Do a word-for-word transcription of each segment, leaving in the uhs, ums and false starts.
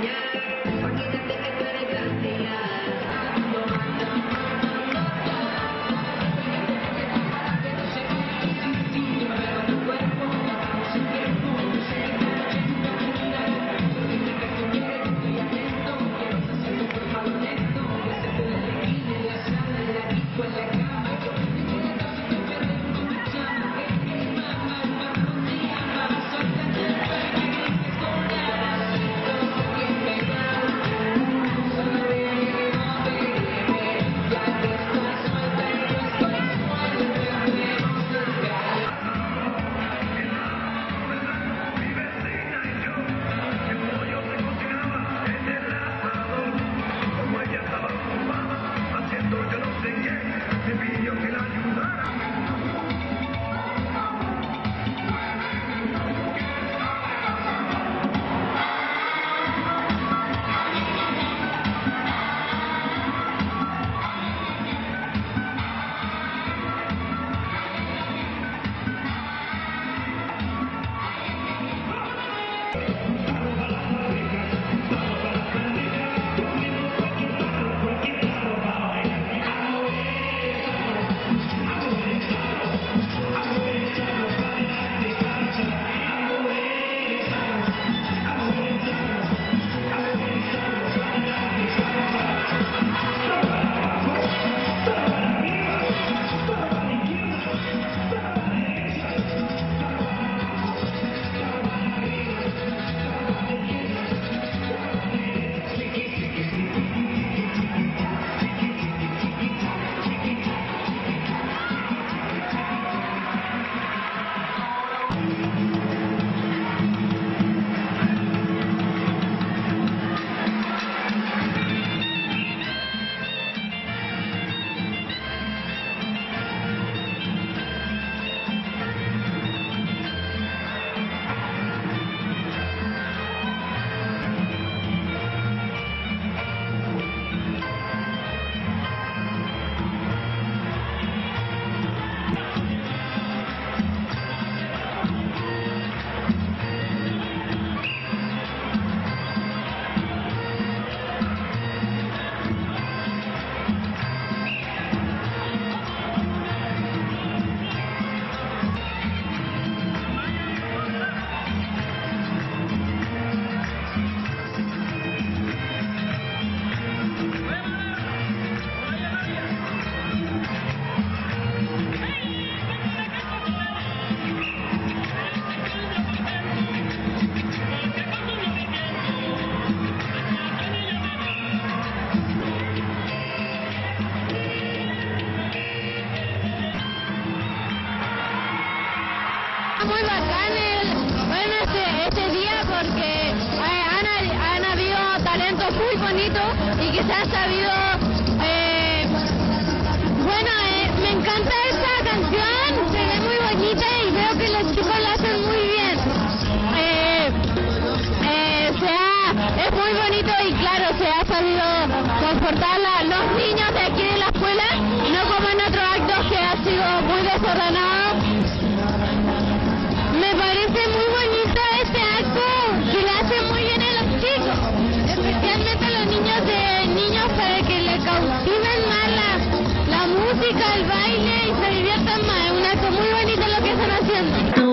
Muy bacán el, bueno, este, este día porque han, han habido talentos muy bonitos y que se han sabido, eh, bueno, eh, me encanta esta canción, se ve muy bonita y veo que los chicos la hacen muy bien. Eh, eh, se ha, es muy bonito y claro, se ha sabido comportar a los niños de aquí de la escuela, no como en otros actos que ha sido muy desordenado. Me parece muy bonito este acto que le hace muy bien a los chicos, especialmente a los niños de niños para que le cautiven más la, la música, el baile y se diviertan más. Es un acto muy bonito lo que están haciendo.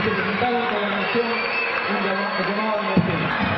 representado por la nación un llamado de emergencia.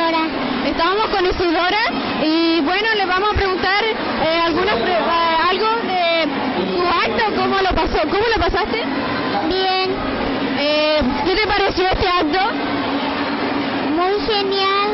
Isidora. Estábamos con Isidora y bueno, le vamos a preguntar eh, algunas pre eh, algo de tu acto, cómo lo pasó, cómo lo pasaste. Bien. Eh, ¿Qué te pareció este acto? Muy genial.